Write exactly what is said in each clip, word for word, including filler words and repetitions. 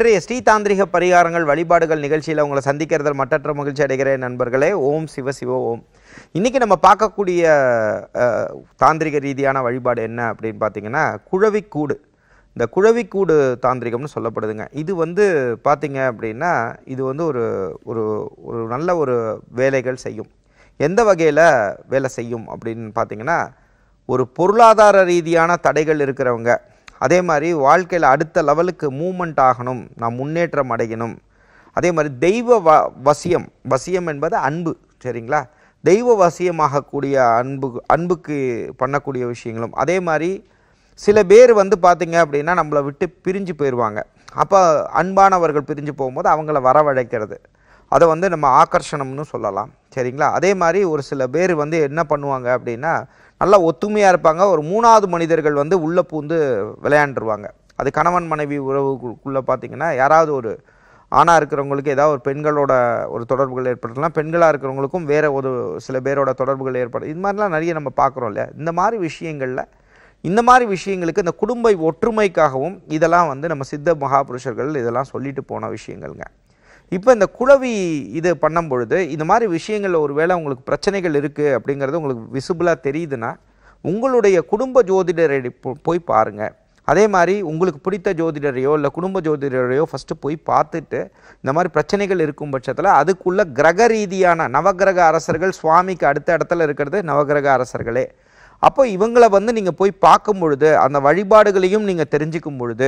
இன்றைய ஸ்ரீ தாந்திரிக பரிகாரங்கள் வழிபாடுகள் நிகழ்ச்சியில் உங்களை சந்திக்கிறதில் மற்றற்ற மகிழ்ச்சி அடைகிறேன் நண்பர்களே. ஓம் சிவ சிவ ஓம். இன்றைக்கி நம்ம பார்க்கக்கூடிய தாந்திரிக ரீதியான வழிபாடு என்ன அப்படின்னு பார்த்தீங்கன்னா குழவிக்கூடு. இந்த குழவிக்கூடு தாந்திரிகம்னு சொல்லப்படுதுங்க. இது வந்து பார்த்திங்க அப்படின்னா இது வந்து ஒரு ஒரு ஒரு நல்ல ஒரு வேலைகள் செய்யும். எந்த வகையில் வேலை செய்யும் அப்படின்னு பார்த்திங்கன்னா, ஒரு பொருளாதார ரீதியான தடைகள் இருக்கிறவங்க, அதே மாதிரி வாழ்க்கையில் அடுத்த லெவலுக்கு மூமெண்ட் ஆகணும், நான் முன்னேற்றம் அடையணும், அதே மாதிரி தெய்வ வ வசியம் வசியம் என்பது அன்பு, சரிங்களா? தெய்வ வசியமாகக்கூடிய அன்பு அன்புக்கு பண்ணக்கூடிய விஷயங்களும், அதே மாதிரி சில பேர் வந்து பார்த்திங்க அப்படின்னா நம்மளை விட்டு பிரிஞ்சு போயிடுவாங்க. அப்போ அன்பானவர்கள் பிரிஞ்சு போகும்போது அவங்கள வரவழைக்கிறது, அதை வந்து நம்ம ஆகர்ஷணம்னு சொல்லலாம், சரிங்களா? அதே மாதிரி ஒரு சில பேர் வந்து என்ன பண்ணுவாங்க அப்படின்னா நல்லா ஒத்துமையாக இருப்பாங்க, ஒரு மூணாவது மனிதர்கள் வந்து உள்ளே பூந்து விளையாண்டுருவாங்க. அது கணவன் மனைவி உறவுக்குள்ளே பார்த்திங்கன்னா யாராவது ஒரு ஆணாக இருக்கிறவங்களுக்கு ஏதாவது ஒரு பெண்களோட ஒரு தொடர்புகள் ஏற்படுத்தலாம், பெண்களாக இருக்கிறவங்களுக்கும் வேறு ஒரு சில பேரோட தொடர்புகள் ஏற்படும். இது மாதிரிலாம் நிறைய நம்ம பார்க்குறோம் இல்லையா? இந்த மாதிரி விஷயங்களில் இந்த மாதிரி விஷயங்களுக்கு இந்த குடும்ப ஒற்றுமைக்காகவும் இதெல்லாம் வந்து நம்ம சித்த மகாபுருஷர்கள் இதெல்லாம் சொல்லிட்டு போன விஷயங்கள்ங்க. இப்போ இந்த குழவி இது பண்ணும் பொழுது இந்த மாதிரி விஷயங்களில் ஒரு வேளை உங்களுக்கு பிரச்சனைகள் இருக்குது அப்படிங்கிறது உங்களுக்கு விசிபிளாக தெரியுதுன்னா உங்களுடைய குடும்ப ஜோதிடரை போய் பாருங்கள். அதே மாதிரி உங்களுக்கு பிடித்த ஜோதிடரையோ இல்லை குடும்ப ஜோதிடரையோ ஃபஸ்ட்டு போய் பார்த்துட்டு இந்த மாதிரி பிரச்சனைகள் இருக்கும் பட்சத்தில் அதுக்குள்ள கிரக ரீதியான நவகிரக அரசர்கள் சுவாமிக்கு அடுத்த இடத்துல இருக்கிறது நவகிரக அரசர்களே. அப்போ இவங்களை வந்து நீங்கள் போய் பார்க்கும் பொழுது அந்த வழிபாடுகளையும் நீங்கள் தெரிஞ்சுக்கும் பொழுது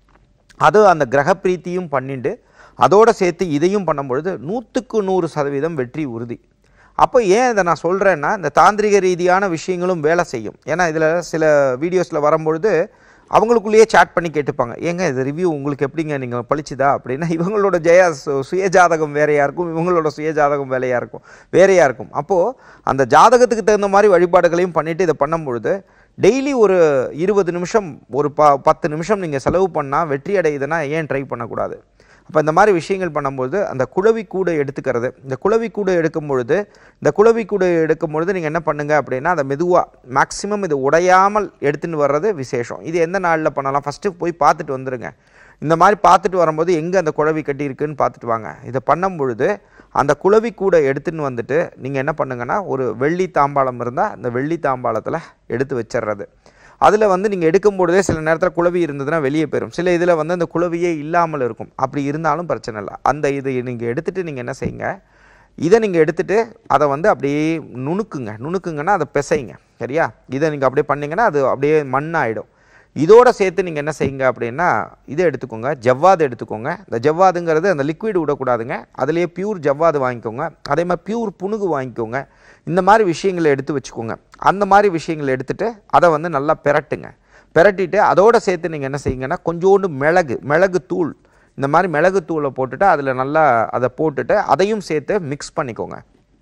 அது அந்த கிரக பிரீத்தியும் பண்ணிட்டு அதோடு சேர்த்து இதையும் பண்ணும்பொழுது நூற்றுக்கு நூறு சதவீதம் வெற்றி உறுதி. அப்போ ஏன் இதை நான் சொல்கிறேன்னா, இந்த தாந்திரிக ரீதியான விஷயங்களும் வேலை செய்யும். ஏன்னா இதில் சில வீடியோஸில் வரும்பொழுது அவங்களுக்குள்ளேயே சாட் பண்ணி கேட்டுப்பாங்க, ஏங்க இது ரிவ்யூ உங்களுக்கு எப்படிங்க நீங்கள் பழிச்சுதா அப்படின்னா, இவங்களோட ஜெய சுயஜாதகம் வேறையாக இருக்கும், இவங்களோட சுயஜாதகம் வேலையாக இருக்கும் வேறையாக இருக்கும். அப்போது அந்த ஜாதகத்துக்கு தகுந்த மாதிரி வழிபாடுகளையும் பண்ணிவிட்டு இதை பண்ணும்பொழுது டெய்லி ஒரு இருபது நிமிஷம் ஒரு ப பத்து நிமிஷம் நீங்கள் செலவு பண்ணால் வெற்றி அடையுதுன்னா ஏன் ட்ரை பண்ணக்கூடாது? அப்போ இந்த மாதிரி விஷயங்கள் பண்ணும்பொழுது அந்த குழவிக்கூடை எடுத்துக்கிறது, இந்த குழவிக்கூடை எடுக்கும் பொழுது இந்த குழவிக்கூடை எடுக்கும் பொழுது நீங்கள் என்ன பண்ணுங்கள் அப்படின்னா அதை மெதுவாக மேக்ஸிமம் இது உடையாமல் எடுத்துன்னு வர்றது விசேஷம். இது எந்த நாளில் பண்ணலாம்? ஃபஸ்ட்டு போய் பார்த்துட்டு வந்துடுங்க. இந்த மாதிரி பார்த்துட்டு வரும்போது எங்கே அந்த குழவி கட்டி இருக்குன்னு பார்த்துட்டு வாங்க. இதை பண்ணும் பொழுது அந்த குழவிக்கூடை எடுத்துன்னு வந்துட்டு நீங்கள் என்ன பண்ணுங்கன்னா ஒரு வெள்ளி தாம்பாளம் இருந்தால் அந்த வெள்ளி தாம்பாளத்தில் எடுத்து வச்சிடுறது. அதில் வந்து நீங்கள் எடுக்கும்பொழுதே சில நேரத்தில் குழவி இருந்ததுன்னா வெளியே போயிடும், சில இதில் வந்து அந்த குழவியே இல்லாமல் இருக்கும். அப்படி இருந்தாலும் பிரச்சனை இல்லை. அந்த இதை நீங்கள் எடுத்துகிட்டு நீங்கள் என்ன செய்யுங்க, இதை நீங்கள் எடுத்துகிட்டு அதை வந்து அப்படியே நுணுக்குங்க. நுணுக்குங்கன்னா அதை பிசைங்க, சரியா? இதை நீங்கள் அப்படியே பண்ணிங்கன்னா அது அப்படியே மண்ணாயிடும். இதோடு சேர்த்து நீங்கள் என்ன செய்யுங்க அப்படின்னா இதை எடுத்துக்கோங்க, ஜவ்வாது எடுத்துக்கோங்க. இந்த ஜவ்வாதுங்கிறது அந்த லிக்விட் விடக்கூடாதுங்க, அதுலேயே பியூர் ஜவ்வாது வாங்கிக்கோங்க. அதே மாதிரி பியூர் புணுகு வாங்கிக்கோங்க. இந்த மாதிரி விஷயங்களை எடுத்து வச்சுக்கோங்க. அந்த மாதிரி விஷயங்களை எடுத்துகிட்டு அதை வந்து நல்லா பெரட்டுங்க. பெரட்டிட்டு அதோடு சேர்த்து நீங்கள் என்ன செய்யுங்கன்னா கொஞ்சோண்டு மிளகு மிளகு தூள் இந்த மாதிரி மிளகு தூளை போட்டுட்டு அதில் நல்லா அதை போட்டுட்டு அதையும் சேர்த்து மிக்ஸ் பண்ணிக்கோங்க.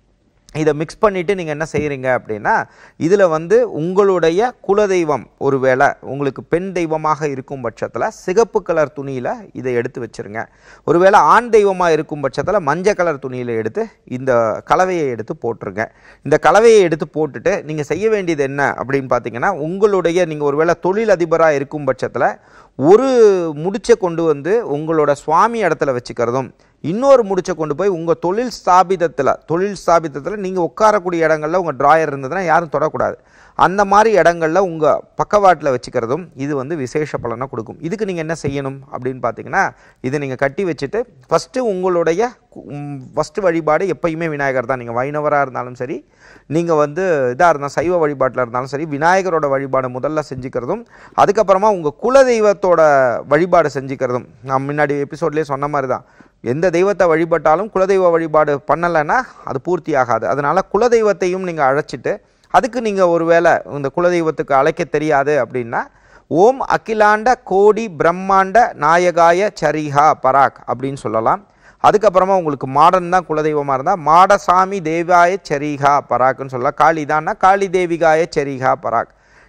இதை மிக்ஸ் பண்ணிவிட்டு நீங்கள் என்ன செய்கிறீங்க அப்படின்னா இதில் வந்து உங்களுடைய குலதெய்வம் ஒரு வேளை உங்களுக்கு பெண் தெய்வமாக இருக்கும் பட்சத்தில் சிகப்பு கலர் துணியில் இதை எடுத்து வச்சுருங்க. ஒருவேளை ஆண் தெய்வமாக இருக்கும் பட்சத்தில் மஞ்சள் கலர் துணியில் எடுத்து இந்த கலவையை எடுத்து போட்டுருங்க. இந்த கலவையை எடுத்து போட்டுட்டு நீங்கள் செய்ய வேண்டியது என்ன அப்படின்னு பார்த்தீங்கன்னா, உங்களுடைய நீங்கள் ஒருவேளை தொழில் அதிபராக இருக்கும் பட்சத்தில் ஒரு முடிச்சை கொண்டு வந்து உங்களோட சுவாமி இடத்துல வச்சுக்கிறதும், இன்னொரு முடிச்சை கொண்டு போய் உங்கள் தொழில் ஸ்தாபிதத்தில் தொழில் ஸ்தாபிதத்தில் நீங்கள் உட்காரக்கூடிய இடங்களில் உங்கள் ட்ராயர் இருந்ததுன்னா யாரும் தொடக்கூடாது, அந்த மாதிரி இடங்களில் உங்கள் பக்கவாட்டில் வச்சுக்கிறதும் இது வந்து விசேஷ பலனை கொடுக்கும். இதுக்கு நீங்கள் என்ன செய்யணும் அப்படின்னு பார்த்தீங்கன்னா, இதை நீங்கள் கட்டி வச்சுட்டு ஃபஸ்ட்டு உங்களுடைய ஃபஸ்ட்டு வழிபாடு எப்பயுமே விநாயகர் தான். நீங்கள் வைணவராக இருந்தாலும் சரி, நீங்கள் வந்து இதாக இருந்தால் சைவ வழிபாட்டில் இருந்தாலும் சரி, விநாயகரோட வழிபாடு முதல்ல செஞ்சுக்கிறதும், அதுக்கப்புறமா உங்கள் குலதெய்வத்தோட வழிபாடு செஞ்சுக்கிறதும். நான் முன்னாடி எபிசோட்லேயே சொன்ன மாதிரி தான், எந்த தெய்வத்தை வழிபட்டாலும் குலதெய்வ வழிபாடு பண்ணலைன்னா அது பூர்த்தி ஆகாது. அதனால் குலதெய்வத்தையும் நீங்கள் அழைச்சிட்டு அதுக்கு நீங்கள் ஒரு வேளை இந்த குலதெய்வத்துக்கு அழைக்க தெரியாது அப்படின்னா ஓம் அகிலாண்ட கோடி பிரம்மாண்ட நாயகாய சரிஹா பராக் அப்படின்னு சொல்லலாம். அதுக்கப்புறமா உங்களுக்கு மாடன் தான் குலதெய்வமாக இருந்தால் மாடசாமி தேவாய சரிஹா பராக்னு சொல்லலாம். காளி தான்னா காளி தேவிகாய சரிஹா பராக்.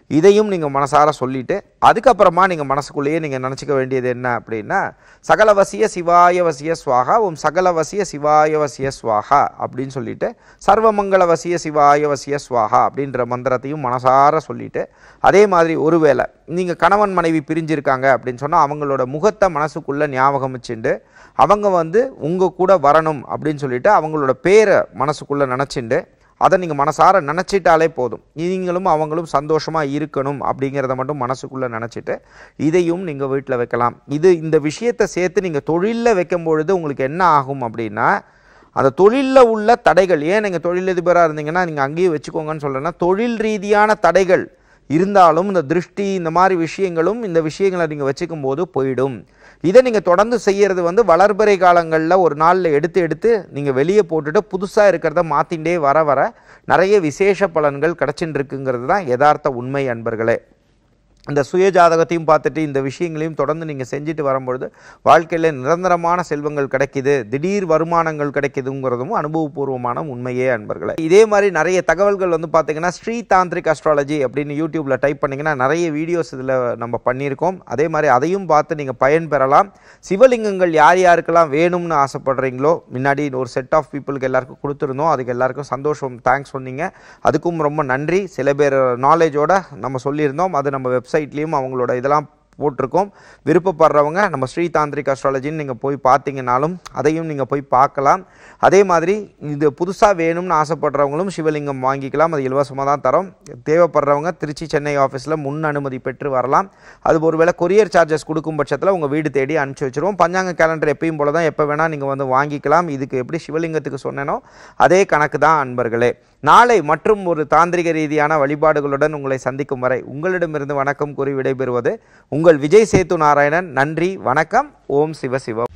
இதையும் நீங்கள் மனசார சொல்லிவிட்டு அதுக்கப்புறமா நீங்கள் மனசுக்குள்ளேயே நீங்கள் நினச்சிக்க வேண்டியது என்ன அப்படின்னா, சகலவசிய சிவாயவசிய ஸ்வாகா ஓம் சகலவசிய சிவாயவசிய ஸ்வாகா அப்படின்னு சொல்லிட்டு சர்வமங்களவசிய சிவாயவசிய ஸ்வாகா அப்படின்ற மந்திரத்தையும் மனசார சொல்லிவிட்டு, அதே மாதிரி ஒருவேளை நீங்கள் கணவன் மனைவி பிரிஞ்சிருக்காங்க அப்படின்னு சொன்னால் அவங்களோட முகத்தை மனசுக்குள்ளே ஞாபகம் வச்சுண்டு அவங்க வந்து உங்கள் கூட வரணும் அப்படின்னு சொல்லிட்டு அவங்களோட பேரை மனசுக்குள்ளே நினச்சிண்டு அதை நீங்கள் மனசார நினச்சிட்டாலே போதும். நீங்களும் அவங்களும் சந்தோஷமாக இருக்கணும் அப்படிங்கிறத மட்டும் மனசுக்குள்ளே நினச்சிட்டு இதையும் நீங்கள் வீட்டில் வைக்கலாம். இது இந்த விஷயத்தை சேர்த்து நீங்கள் தொழிலில் வைக்கும் பொழுது உங்களுக்கு என்ன ஆகும் அப்படின்னா, அந்த தொழிலில் உள்ள தடைகள், ஏன் நீங்கள் தொழிலதிபராக இருந்தீங்கன்னா நீங்கள் அங்கேயே வச்சுக்கோங்கன்னு சொல்கிறேன்னா, தொழில் ரீதியான தடைகள் இருந்தாலும் இந்த திருஷ்டி இந்த மாதிரி விஷயங்களும் இந்த விஷயங்களை நீங்கள் வச்சுக்கும் போது போயிடும். இதை நீங்கள் தொடர்ந்து செய்கிறது வந்து வளர்பிறை காலங்களில் ஒரு நாளில் எடுத்து எடுத்து நீங்கள் வெளியே போட்டுட்டு புதுசாக இருக்கிறத மாற்றிண்டே வர வர நிறைய விசேஷ பலன்கள் கிடச்சின்னு இருக்குங்கிறது தான் யதார்த்த உண்மை அன்பர்களே. இந்த சுய ஜாதகத்தையும் பார்த்துட்டு இந்த விஷயங்களையும் தொடர்ந்து நீங்கள் செஞ்சுட்டு வரும்பொழுது வாழ்க்கையில் நிரந்தரமான செல்வங்கள் கிடைக்கிது, திடீர் வருமானங்கள் கிடைக்குதுங்கிறதும் அனுபவபூர்வமான உண்மையே அன்பர்களே. இதே மாதிரி நிறைய தகவல்கள் வந்து பார்த்தீங்கன்னா ஸ்ரீ தாந்திரிக் அஸ்ட்ராலஜி அப்படின்னு யூடியூப்பில் டைப் பண்ணிங்கன்னா நிறைய வீடியோஸ் இதில் நம்ம பண்ணியிருக்கோம். அதே மாதிரி அதையும் பார்த்து நீங்கள் பயன்பெறலாம். சிவலிங்கங்கள் யார் யாருக்கெல்லாம் வேணும்னு ஆசைப்படுறீங்களோ, முன்னாடி ஒரு செட் ஆஃப் பீப்புளுக்கு எல்லாருக்கும் கொடுத்துருந்தோம். அதுக்கு எல்லாருக்கும் சந்தோஷம், தேங்க்ஸ் சொன்னீங்க, அதுக்கும் ரொம்ப நன்றி. சில பேர் நாலேஜோட நம்ம சொல்லியிருந்தோம், அது நம்ம வெப்சைட் வெப்சைட்லேயும் அவங்களோட இதெல்லாம் போட்டிருக்கோம். விருப்பப்படுறவங்க நம்ம ஸ்ரீ தாந்திரிக் அஸ்ட்ராலஜின்னு நீங்கள் போய் பார்த்தீங்கன்னாலும் அதையும் நீங்கள் போய் பார்க்கலாம். அதே மாதிரி இது புதுசாக வேணும்னு ஆசைப்படுறவங்களும் சிவலிங்கம் வாங்கிக்கலாம், அது இலவசமாக தான் தரோம். தேவைப்படுறவங்க திருச்சி சென்னை ஆஃபீஸில் முன் அனுமதி பெற்று வரலாம். அது ஒருவேளை கொரியர் சார்ஜஸ் கொடுக்கும் பட்சத்தில் உங்கள் வீடு தேடி அனுப்பிச்சி வச்சுருவோம். பஞ்சாங்க கேலண்டர் எப்பயும் போல தான் எப்போ வேணால் நீங்கள் வந்து வாங்கிக்கலாம். இதுக்கு எப்படி சிவலிங்கத்துக்கு சொன்னேனோ அதே கணக்கு தான் அன்பர்களே. நாளை மற்றும் ஒரு தாந்திரிக ரீதியான வழிபாடுகளுடன் உங்களை சந்திக்கும் வரை உங்களிடமிருந்து வணக்கம் கூறி விடைபெறுவது உங்கள் விஜய் சேத்து நாராயணன். நன்றி, வணக்கம். ஓம் சிவ சிவ.